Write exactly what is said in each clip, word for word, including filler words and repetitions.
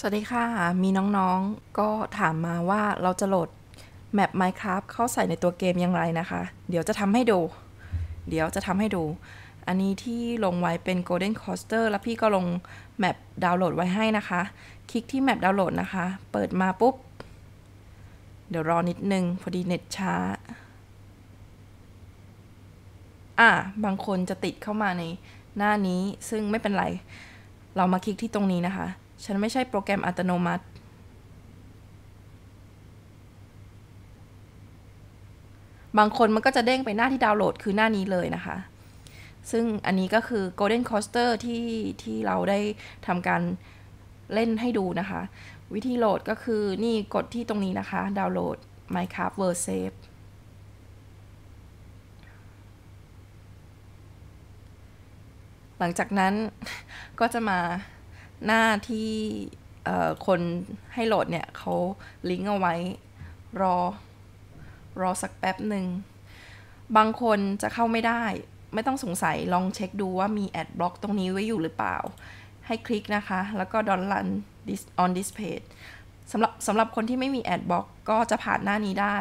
สวัสดีค่ะ มีน้องๆ ก็ถามมาว่าเราจะโหลดแมป Minecraft เข้าใส่ในตัวเกมอย่างไรนะคะ เดี๋ยวจะทำให้ดู เดี๋ยวจะทำให้ดู อันนี้ที่ลงไว้เป็น Golden Coaster แล้วพี่ก็ลงแมปดาวน์โหลดไว้ให้นะคะ คลิกที่แมปดาวน์โหลดนะคะ เปิดมาปุ๊บ เดี๋ยวรอนิดนึงพอดีเน็ตช้า อ่ะ บางคนจะติดเข้ามาในหน้านี้ ซึ่งไม่เป็นไร เรามาคลิกที่ตรงนี้นะคะ ฉันไม่ใช่โปรแกรมอัตโนมัติ บางคนมันก็จะเด้งไปหน้าที่ดาวน์โหลดคือหน้านี้เลยนะคะ ซึ่งอันนี้ก็คือ Golden Coaster ที่ที่เราได้ทำการเล่นให้ดูนะคะ วิธีโหลดก็คือนี่กดที่ตรงนี้นะคะ ดาวน์โหลด Minecraft World Save หลังจากนั้นก็จะมาหน้าที่คนให้โหลดเนี่ยเขาลิงก์เอาไว้รอรอสักแป๊บหนึ่งบางคนจะเข้าไม่ได้ไม่ต้องสงสัยลองเช็คดูว่ามีแอดบล็อกตรงนี้ไว้อยู่หรือเปล่าให้คลิกนะคะแล้วก็ Don't run this on this page สำหรับสำหรับคนที่ไม่มีแอดบล็อกก็จะผ่านหน้านี้ได้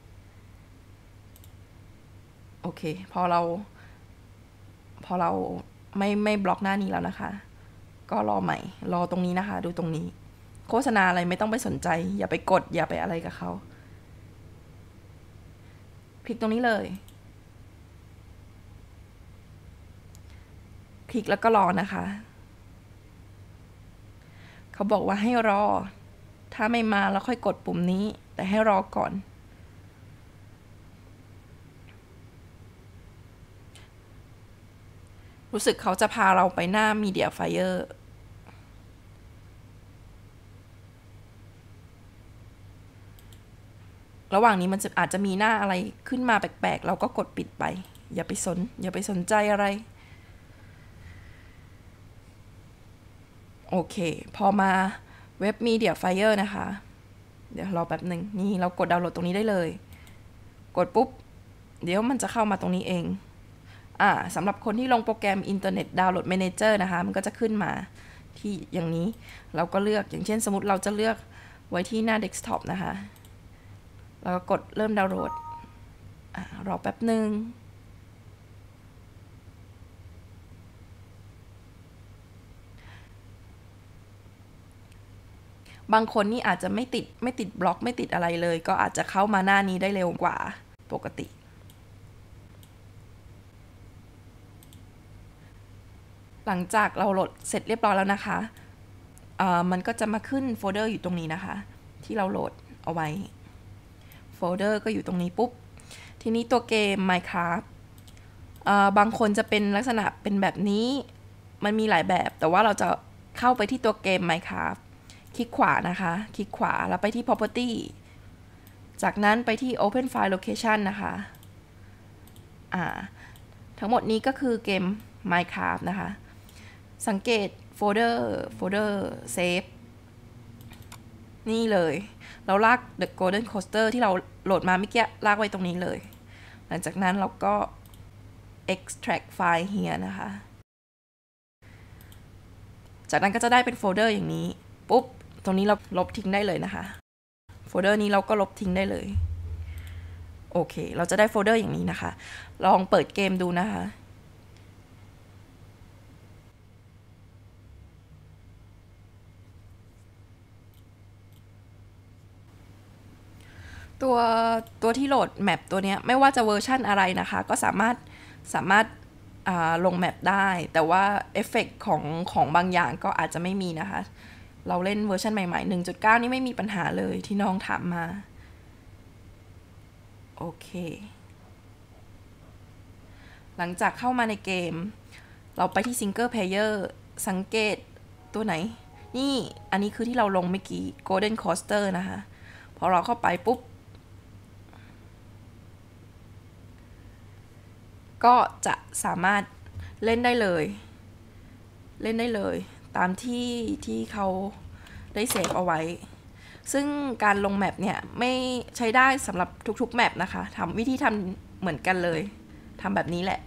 โอเคพอเราพอเราไม่ไม่บล็อกหน้านี้แล้วนะคะก็รอใหม่รอตรงนี้นะคะดูตรงนี้โฆษณาอะไรไม่ต้องไปสนใจอย่าไปกดอย่าไปอะไรกับเขาคลิกตรงนี้เลยคลิกแล้วก็รอนะคะเขาบอกว่าให้รอถ้าไม่มาแล้วค่อยกดปุ่มนี้แต่ให้รอก่อนรู้สึกเขาจะพาเราไปหน้า Media Fire ระหว่างนี้มันจะอาจจะมีหน้าอะไรขึ้นมาแปลกๆเราก็กดปิดไปอย่าไปสนอย่าไปสนใจอะไรโอเคพอมาเว็บ Media Fire นะคะเดี๋ยวรอแป๊บหนึ่งนี่เรากดดาวน์โหลดตรงนี้ได้เลยกดปุ๊บเดี๋ยวมันจะเข้ามาตรงนี้เองอ่าสำหรับคนที่ลงโปรแกรม Internet Download Manager นะคะมันก็จะขึ้นมาที่อย่างนี้เราก็เลือกอย่างเช่นสมมติเราจะเลือกไว้ที่หน้า Desktop นะคะแล้วก็กดเริ่มดาวน์โหลดอ่ารอแป๊บหนึ่งบางคนนี่อาจจะไม่ติดไม่ติดบล็อกไม่ติดอะไรเลยก็อาจจะเข้ามาหน้านี้ได้เร็วกว่าปกติหลังจากเราโหลดเสร็จเรียบร้อยแล้วนะคะมันก็จะมาขึ้นโฟลเดอร์อยู่ตรงนี้นะคะที่เราโหลดเอาไว้โฟลเดอร์ก็อยู่ตรงนี้ปุ๊บทีนี้ตัวเกม Minecraft บางคนจะเป็นลักษณะเป็นแบบนี้มันมีหลายแบบแต่ว่าเราจะเข้าไปที่ตัวเกม Minecraft คลิกขวานะคะคลิกขวาแล้วไปที่ property จากนั้นไปที่ open file location นะคะอ่าทั้งหมดนี้ก็คือเกม Minecraft นะคะสังเกตโฟลเดอร์โฟลเดอร์เซฟนี่เลยเราลาก The Golden Coaster ที่เราโหลดมาเมื่อกี้ลากไว้ตรงนี้เลยหลังจากนั้นเราก็ extract file here นะคะจากนั้นก็จะได้เป็นโฟลเดอร์อย่างนี้ปุ๊บตรงนี้เราลบทิ้งได้เลยนะคะโฟลเดอร์นี้เราก็ลบทิ้งได้เลยโอเคเราจะได้โฟลเดอร์อย่างนี้นะคะลองเปิดเกมดูนะคะตัวตัวที่โหลดแมปตัวนี้ไม่ว่าจะเวอร์ชั่นอะไรนะคะก็สามารถสามารถลงแมปได้แต่ว่าเอฟเฟกต์ของของบางอย่างก็อาจจะไม่มีนะคะเราเล่นเวอร์ชันใหม่ๆ หนึ่งจุดเก้า นี่ไม่มีปัญหาเลยที่น้องถามมาโอเคหลังจากเข้ามาในเกมเราไปที่ Single Player สังเกตตัวไหนนี่อันนี้คือที่เราลงเมื่อกี้ Golden Coaster นะคะพอเราเข้าไปปุ๊บก็จะสามารถเล่นได้เลยเล่นได้เลยตามที่ที่เขาได้เซฟเอาไว้ซึ่งการลงแมปเนี่ยไม่ใช้ได้สำหรับทุกๆแมปนะคะทำวิธีทำเหมือนกันเลยทำแบบนี้แหละ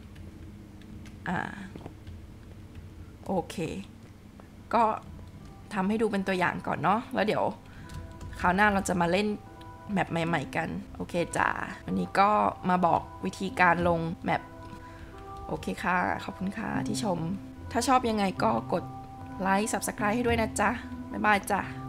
อ่าโอเคก็ทำให้ดูเป็นตัวอย่างก่อนเนาะแล้วเดี๋ยวคราวหน้าเราจะมาเล่นแมปใหม่ๆกันโอเคจ้าวันนี้ก็มาบอกวิธีการลงแมปโอเคค่ะขอบคุณค่ะที่ชมถ้าชอบยังไงก็กดไลค์ ซับสไครบ์ ให้ด้วยนะจ๊ะบ๊ายบายจ้ะ